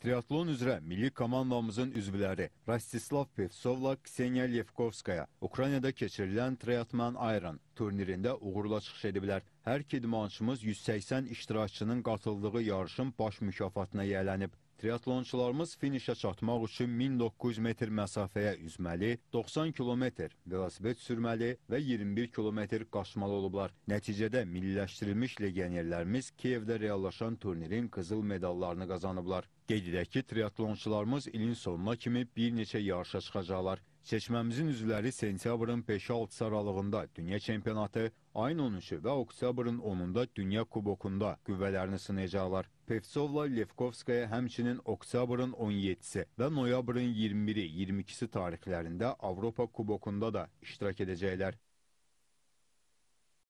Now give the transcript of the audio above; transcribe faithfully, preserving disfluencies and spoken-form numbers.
Triatlon üzrə milli komandamızın üzvləri Rastislav Pevtsovla Kseniya Levkovskaya Ukraynada keçirilən Triatman Iron turnirində uğurla çıxış ediblər. Hər iki idmançımız yüz səksən iştirakçının qatıldığı yarışın baş mükafatına yiyələnib. Triatlonçularımız finişə çatmaq üçün min doqquz yüz metr məsafəyə üzməli, doxsan kilometr velosiped sürməli və iyirmi bir kilometr qaçmalı olublar. Nəticədə milliləşdirilmiş legionerlərimiz Kiyevdə reallaşan turnirin qızıl medallarını qazanıblar. Qeyd edək ki, triatlonçularımız ilin sonuna kimi bir neçə yarışa çıxacaqlar. Seçməmizin üzvləri sentyabrın beşi altısı aralığında Dünya Çempionatı, ayın on üçü və oktyabrın onunda Dünya Kubokunda qüvvələrini sınayacaqlar. Pevtsovla Levkovskaya həmçinin oktyabrın on yeddisi və noyabrın iyirmi biri iyirmi ikisi tarixlərində Avropa Kubokunda da iştirak edəcəklər.